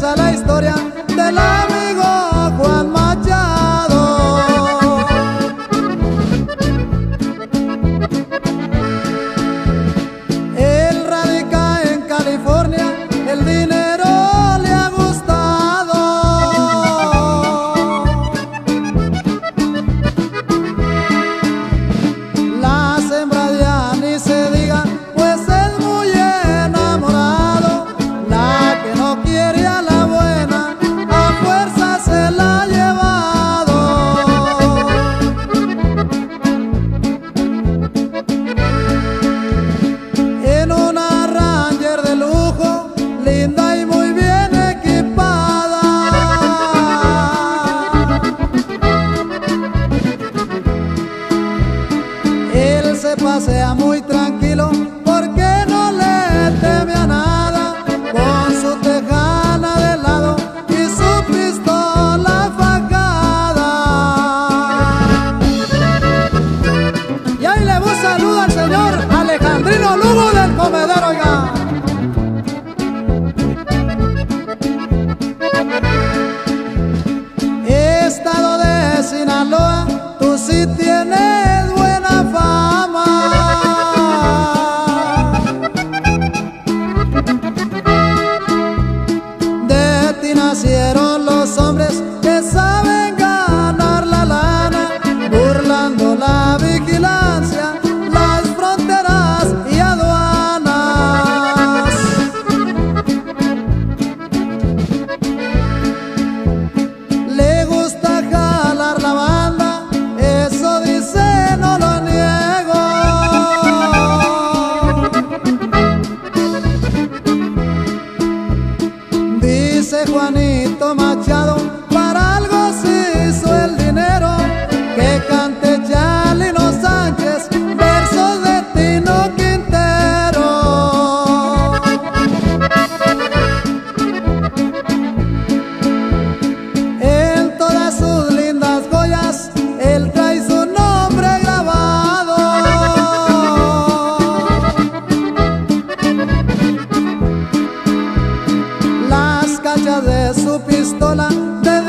empieza la historia del amigo Juan Machado. Él radica en California, el dinero le ha gustado. La hembra ya ni se diga, pues es muy enamorado. La que no quiere a la buena, a fuerza se la ha llevado. En una Ranger de lujo, linda y muy bien equipada. Él se pasea muy tranquilo porque no le teme a nada, con su tejana de lado y su pistola fajada. Y ahí le voy saludo al señor Alejandrino Lugo del Comedero, oiga. Estado de Sinaloa, tú sí tienes buena fama. De ti nacieron los hombres que saben ganar la lana, burlando la vigilancia, las fronteras y aduanas. Le gusta jalar la banda, eso dice, no lo niego. Dice Juanito Machado, para algo se hizo el dinero, que cante Chalino Sánchez, versos de Tino Quintero. En todas sus lindas joyas, él trae su nombre grabado. Las cachas de su pistola de